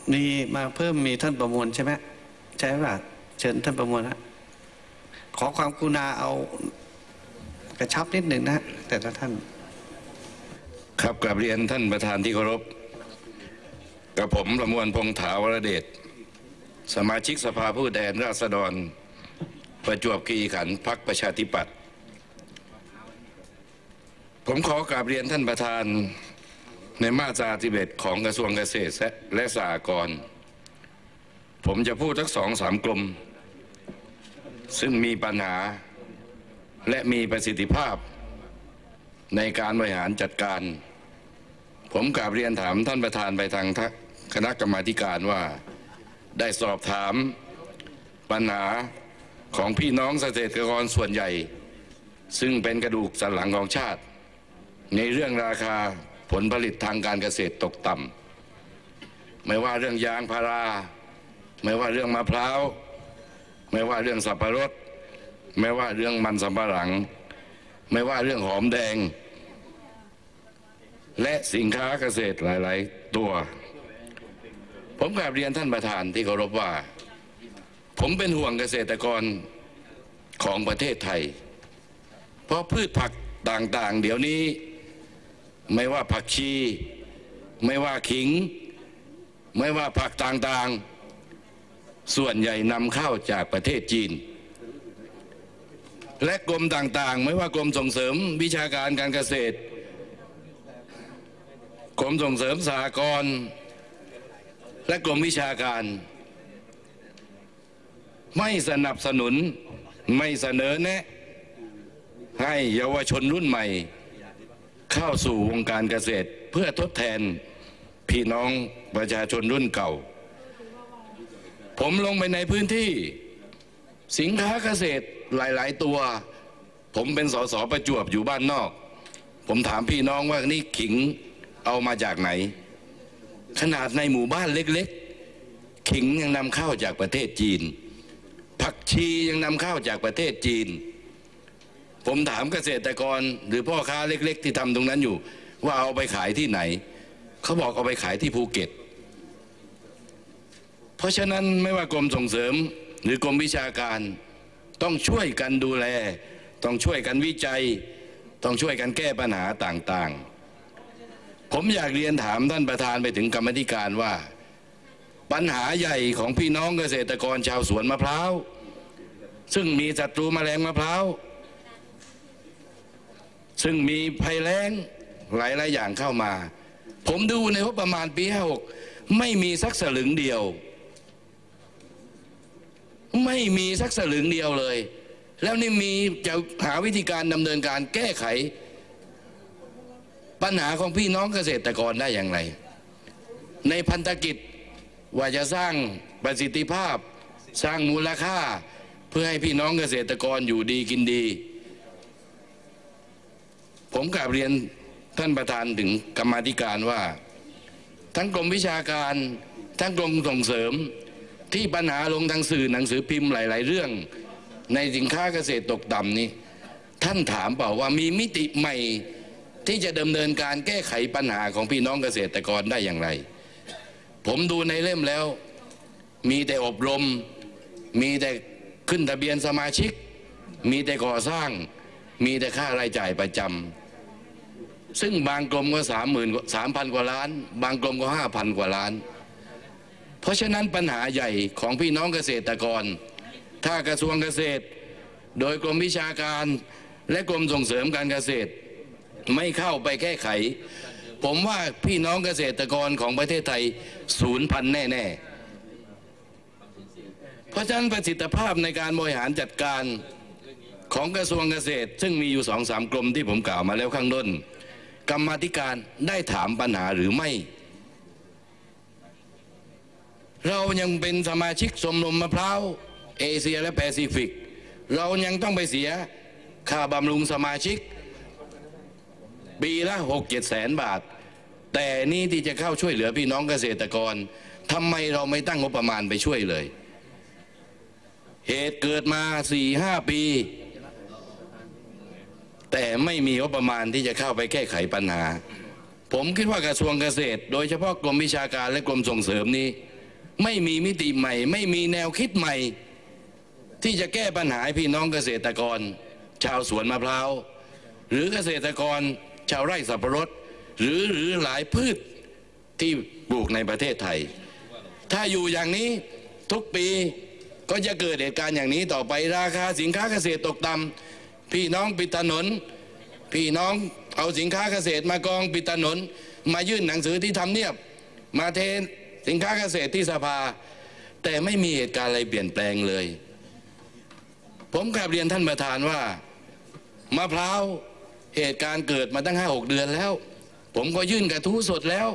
มีมาเพิ่มมีท่านประมวลใช่ไหมใช่ป่ะเชิญท่านประมวลนะขอความกรุณาเอากระชับนิดหนึ่งนะแต่ละท่านครับกราบเรียนท่านประธานที่เคารพกับผมประมวลพงษ์ถาวรเดชสมาชิกสภาผู้แทนราษฎรประจวบคีรีขันธ์พรรคประชาธิปัตย์ผมขอกราบเรียนท่านประธานในมาตรา11ของกระทรวงเกษตรและสหกรณ์ผมจะพูดทั้ง2-3 กรมซึ่งมีปัญหาและมีประสิทธิภาพในการบริหารจัดการผมกราบเรียนถามท่านประธานไปทางคณะกรรมาธิการว่าได้สอบถามปัญหาของพี่น้องเกษตรกรส่วนใหญ่ซึ่งเป็นกระดูกสันหลังของชาติในเรื่องราคาผลผลิตทางการเกษตรตกต่ำไม่ว่าเรื่องยางพาราไม่ว่าเรื่องมะพร้าวไม่ว่าเรื่องสับปะรดไม่ว่าเรื่องมันสำปะหลังไม่ว่าเรื่องหอมแดงและสินค้าเกษตรหลายๆตัวผมกราบเรียนท่านประธานที่เคารพว่าผมเป็นห่วงเกษตรกรของประเทศไทยเพราะพืชผักต่างๆเดี๋ยวนี้ไม่ว่าผักชีไม่ว่าขิงไม่ว่าผักต่างๆส่วนใหญ่นำเข้าจากประเทศจีนและกรมต่างๆไม่ว่ากรมส่งเสริมวิชาการการเกษตรกรมส่งเสริมสหกรณ์และกรมวิชาการไม่สนับสนุนไม่เสนอแนะให้เยาวชนรุ่นใหม่เข้าสู่วงการเกษตรเพื่อทดแทนพี่น้องประชาชนรุ่นเก่าผมลงไปในพื้นที่สินค้าเกษตรหลายๆตัวผมเป็นสสประจวบอยู่บ้านนอกผมถามพี่น้องว่านี่ขิงเอามาจากไหนขนาดในหมู่บ้านเล็กๆขิงยังนำเข้าจากประเทศจีนผักชียังนำเข้าจากประเทศจีนผมถามเกษตรกรหรือพ่อค้าเล็กๆที่ทำตรงนั้นอยู่ว่าเอาไปขายที่ไหนเขาบอกเอาไปขายที่ภูเก็ตเพราะฉะนั้นไม่ว่ากรมส่งเสริมหรือกรมวิชาการต้องช่วยกันดูแลต้องช่วยกันวิจัยต้องช่วยกันแก้ปัญหาต่างๆผมอยากเรียนถามท่านประธานไปถึงกรรมธิการว่าปัญหาใหญ่ของพี่น้องเกษตรกรชาวสวนมะพร้าวซึ่งมีศัตรูแมลงมะพร้าวซึ่งมีภัยแล้งหลายๆอย่างเข้ามาผมดูในงบประมาณปี56ไม่มีสักสลึงเดียวไม่มีสักสลึงเดียวเลยแล้วนี่มีจะหาวิธีการดำเนินการแก้ไขปัญหาของพี่น้องเกษตรกรได้อย่างไรในพันธกิจว่าจะสร้างประสิทธิภาพสร้างมูลค่าเพื่อให้พี่น้องเกษตรกรอยู่ดีกินดีผมกราบเรียนท่านประธานถึงกรรมาธิการว่าทั้งกรมวิชาการทั้งกรมส่งเสริมที่ปัญหาลงทางสื่อหนังสือพิมพ์หลายๆเรื่องในสินค้าเกษตรตกต่ำนี้ท่านถามเปล่าว่ามีมิติใหม่ที่จะดำเนินการแก้ไขปัญหาของพี่น้องเกษตรกรได้อย่างไรผมดูในเล่มแล้วมีแต่อบรมมีแต่ขึ้นทะเบียนสมาชิกมีแต่ก่อสร้างมีแต่ค่ารายจ่ายประจำซึ่งบางกรมก็3,000 กว่าล้านบางกรมก็5,000 กว่าล้านเพราะฉะนั้นปัญหาใหญ่ของพี่น้องเกษตรกรถ้ากระทรวงเกษตรโดยกรมวิชาการและกรมส่งเสริมการเกษตรไม่เข้าไปแก้ไขผมว่าพี่น้องเกษตรกรของประเทศไทยสูญพันธุ์แน่ๆเพราะฉะนั้นประสิทธิภาพในการบริหารจัดการของกระทรวงเกษตรซึ่งมีอยู่2-3 กรมที่ผมกล่าวมาแล้วข้างต้นกรรมาธิการได้ถามปัญหาหรือไม่เรายังเป็นสมาชิกชมรมมะพร้าวเอเชียและแปซิฟิกเรายังต้องไปเสียค่าบำรุงสมาชิกปีละ 6-7 แสนบาทแต่นี่ที่จะเข้าช่วยเหลือพี่น้องเกษตรกรทำไมเราไม่ตั้งงบประมาณไปช่วยเลยเหตุเกิดมา 4-5 ปีแต่ไม่มีงบประมาณที่จะเข้าไปแก้ไขปัญหาผมคิดว่ากระทรวงเกษตรโดยเฉพาะกรมวิชาการและกรมส่งเสริมนี้ไม่มีมิติใหม่ไม่มีแนวคิดใหม่ที่จะแก้ปัญหาพี่น้องเกษตรกรชาวสวนมะพร้าวหรือเกษตรกรชาวไร่สับปะรดหรือหลายพืชที่ปลูกในประเทศไทยถ้าอยู่อย่างนี้ทุกปีก็จะเกิดเหตุการณ์อย่างนี้ต่อไปราคาสินค้าเกษตรตกต่ำพี่น้องปิดถนนพี่น้องเอาสินค้าเกษตรมากองปิดถนนมายื่นหนังสือที่ทำเนียบมาเทสินค้าเกษตรที่สภาแต่ไม่มีเหตุการณ์อะไรเปลี่ยนแปลงเลยผมกราบเรียนท่านประธานว่ามะพร้าวเหตุการณ์เกิดมาตั้ง5-6 เดือนแล้วผมก็ยื่นกระทู้สดแล้ว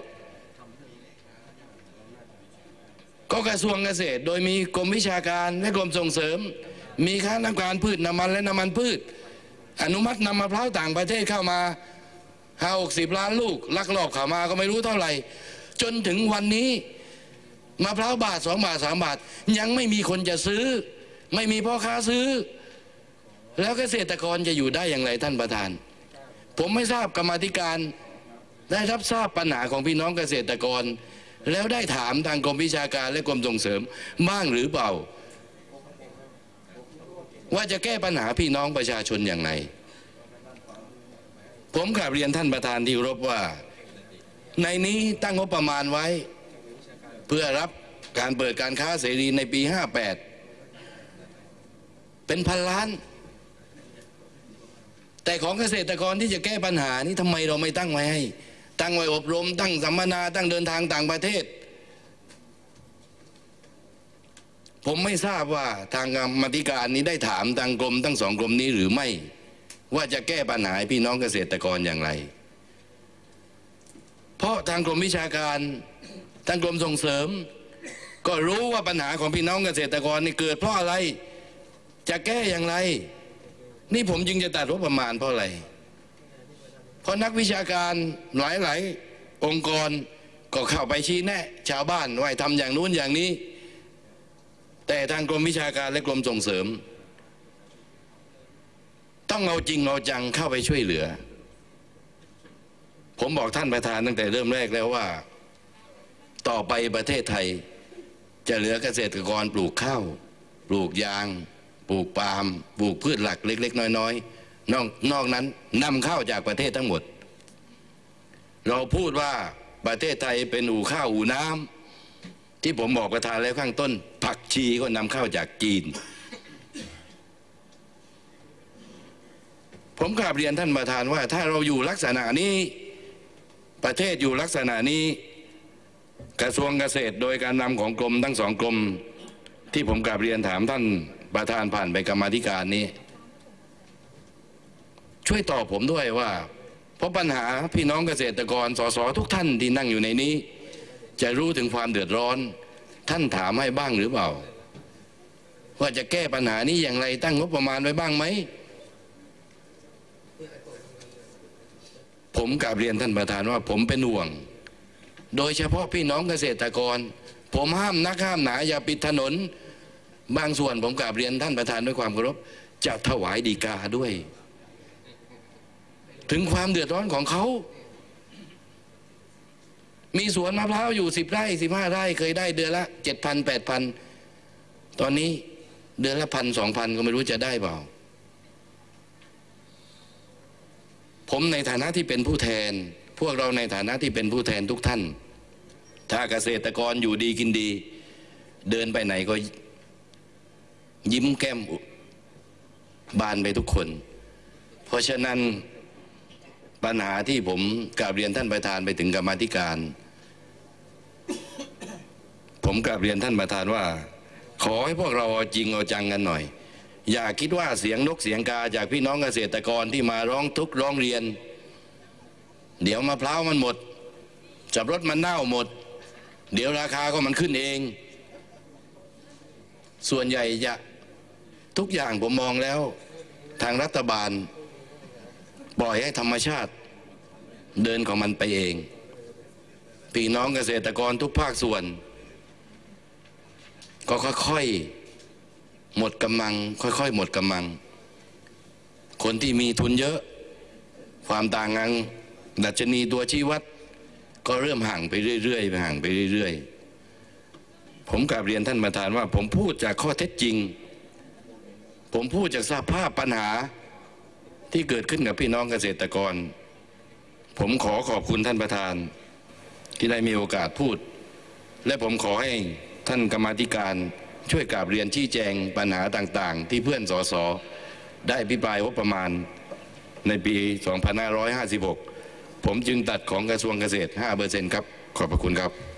ก็กระทรวงเกษตรโดยมีกรมวิชาการและกรมส่งเสริมมีคณะกรรมการพืชน้ำมันและน้ำมันพืชอนุมัตินำมะพร้าวต่างประเทศเข้ามา50-60 ล้านลูกลักลอบเข้ามาก็ไม่รู้เท่าไหร่จนถึงวันนี้มะพร้าวบาท2 บาท 3 บาทยังไม่มีคนจะซื้อไม่มีพ่อค้าซื้อแล้วเกษตรกรจะอยู่ได้อย่างไรท่านประธานผมไม่ทราบกรรมาธิการได้รับทราบปัญหาของพี่น้องเกษตรกรแล้วได้ถามทางกรมวิชาการและกรมส่งเสริมบ้างหรือเปล่าว่าจะแก้ปัญหาพี่น้องประชาชนอย่างไรผมกราบเรียนท่านประธานที่เคารพว่าในนี้ตั้งงบประมาณไว้เพื่อรับการเปิดการค้าเสรีในปี58เป็นพันล้านแต่ของเกษตรกรที่จะแก้ปัญหานี้ทำไมเราไม่ตั้งไว้ให้ตั้งไว้อบรมตั้งสัมมนาตั้งเดินทางต่างประเทศผมไม่ทราบว่าทางกรรมาธิการนี้ได้ถามทางกรมทั้ง2 กรมนี้หรือไม่ว่าจะแก้ปัญหาพี่น้องเกษตรกรอย่างไรเพราะทางกรมวิชาการทางกรมส่งเสริมก็รู้ว่าปัญหาของพี่น้องเกษตรกรนี่เกิดเพราะอะไรจะแก้อย่างไรนี่ผมจึงจะตัดงบประมาณเพราะอะไรเพราะนักวิชาการหลายองค์กรก็เข้าไปชี้แนะชาวบ้านว่าทำอย่างนู้นอย่างนี้แต่ทางกรมวิชาการและกรมส่งเสริมต้องเอาจริงเอาจังเข้าไปช่วยเหลือผมบอกท่านประธานตั้งแต่เริ่มแรกแล้วว่าต่อไปประเทศไทยจะเหลือเกษตรกรปลูกข้าวปลูกยางปลูกปาล์มปลูกพืชหลักเล็กๆน้อยๆนอกนั้นนำเข้าจากประเทศทั้งหมดเราพูดว่าประเทศไทยเป็นอู่ข้าวอู่น้ำที่ผมบอกประธานแล้วข้างต้นผักชีก็นำเข้าจากจีนผมกราบเรียนท่านประธานว่าถ้าเราอยู่ลักษณะนี้ประเทศอยู่ลักษณะนี้กระทรวงเกษตรโดยการนำของกรมทั้ง2 กรมที่ผมกราบเรียนถามท่านประธานผ่านไปกรรมาธิการนี้ช่วยตอบผมด้วยว่าเพราะปัญหาพี่น้องเกษตรกรสสทุกท่านที่นั่งอยู่ในนี้จะรู้ถึงความเดือดร้อนท่านถามให้บ้างหรือเปล่าว่าจะแก้ปัญหานี้อย่างไรตั้งงบประมาณไว้บ้างไหมผมกราบเรียนท่านประธานว่าผมเป็นห่วงโดยเฉพาะพี่น้องเกษตรกรผมห้ามนักห้ามหนาอย่าปิดถนนบางส่วนผมกราบเรียนท่านประธานด้วยความเคารพจะถวายฎีกาด้วยถึงความเดือดร้อนของเขามีสวนมะพร้าวอยู่10 ไร่ 15 ไร่เคยได้เดือนละ 7,000 8,000 ตอนนี้เดือนละ 1,000 2,000 ก็ไม่รู้จะได้เปล่าผมในฐานะที่เป็นผู้แทนพวกเราในฐานะที่เป็นผู้แทนทุกท่านถ้าเกษตรกรอยู่ดีกินดีเดินไปไหนก็ยิ้มแก้มบานไปทุกคนเพราะฉะนั้นปัญหาที่ผมกราบเรียนท่านประธานไปถึงกรรมาธิการผมกราบเรียนท่านประธานว่าขอให้พวกเราเอาจริงเอาจังกันหน่อยอย่าคิดว่าเสียงนกเสียงกาจากพี่น้องเกษตรกรที่มาร้องทุกข์ร้องเรียนเดี๋ยวมะพร้าวมันหมดสับปะรดมันเน่าหมดเดี๋ยวราคาก็มันขึ้นเองส่วนใหญ่จะทุกอย่างผมมองแล้วทางรัฐบาลปล่อยให้ธรรมชาติเดินของมันไปเองพี่น้องเกษตรกรทุกภาคส่วนก็ค่อยๆหมดกำลังค่อยๆหมดกำลังคนที่มีทุนเยอะความต่างกันดัชนีตัวชี้วัดก็เริ่มห่างไปเรื่อยๆห่างไปเรื่อยๆเพผมกราบเรียนท่านประธานว่าผมพูดจากข้อเท็จจริงผมพูดจากสภาพปัญหาที่เกิดขึ้นกับพี่น้องเกษตรกรผมขอขอบคุณท่านประธานที่ได้มีโอกาสพูดและผมขอให้ท่านกรรมาธิการช่วยกราบเรียนชี้แจงปัญหาต่างๆที่เพื่อนสสได้อภิปรายงบประมาณในปี 2556 ผมจึงตัดของกระทรวงเกษตร 5% ครับขอบพระคุณครับ